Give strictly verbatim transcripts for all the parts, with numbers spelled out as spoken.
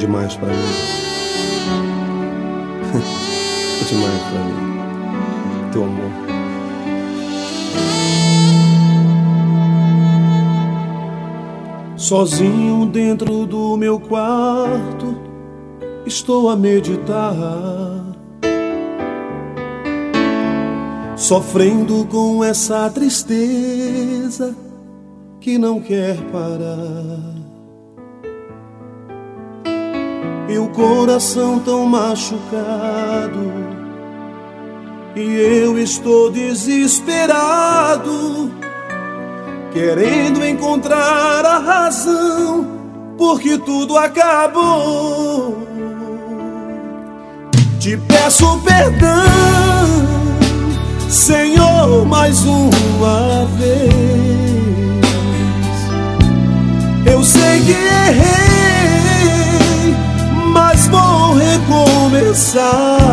demais pra mim. É demais pra mim, teu amor. Sozinho dentro do meu quarto, estou a meditar, sofrendo com essa tristeza que não quer parar. E o coração tão machucado, e eu estou desesperado, querendo encontrar a razão, porque tudo acabou. Te peço perdão, Senhor, mais uma vez. Eu sei que errei, mas vou recomeçar.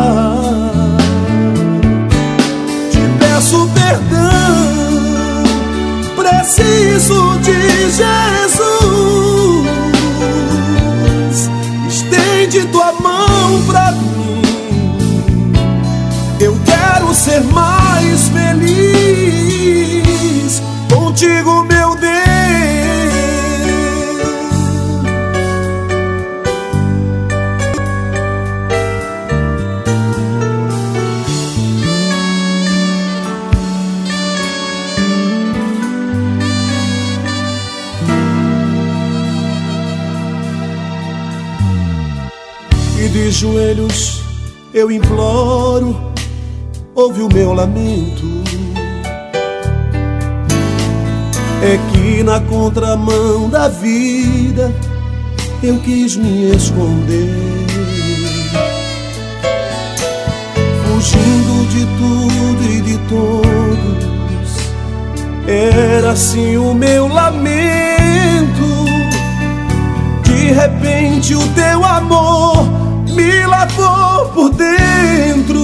Te peço perdão, preciso de Jesus. Estende tua mão pra mim, eu quero ser mais feliz contigo, meu Deus. E de joelhos eu imploro, ouve o meu lamento. É que na contramão da vida eu quis me esconder, fugindo de tudo e de todos. Era assim o meu lamento. De repente o teu amor me lavou por dentro.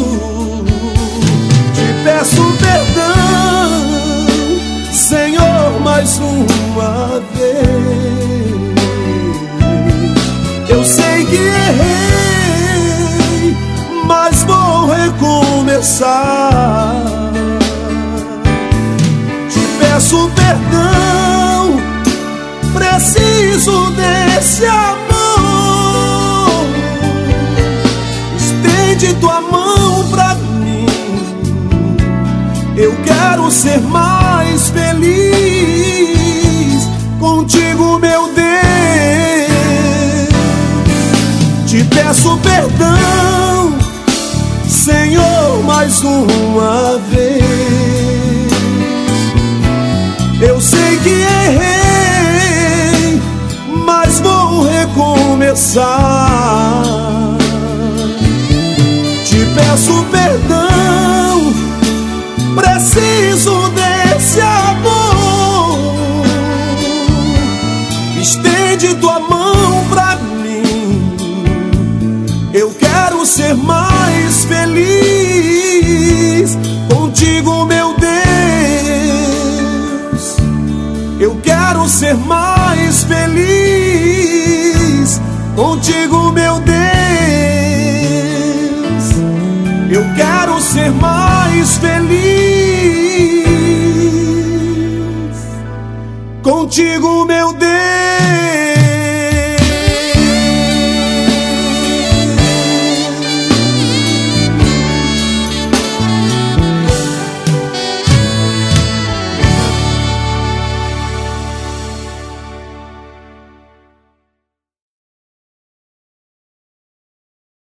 Te peço perdão, Senhor, mais uma vez. Eu sei que errei, mas vou recomeçar. Te peço perdão, preciso desse amor. Estende tua mão pra mim, eu quero ser mais feliz contigo, meu Deus. Te peço perdão, Senhor, mais uma vez. Eu sei que errei, mas vou recomeçar. Te peço perdão, preciso desse amor. Estende tua mão pra mim, eu quero ser mais feliz contigo, meu Deus. Eu quero ser mais feliz contigo, meu Deus. Eu quero ser mais feliz contigo, meu Deus.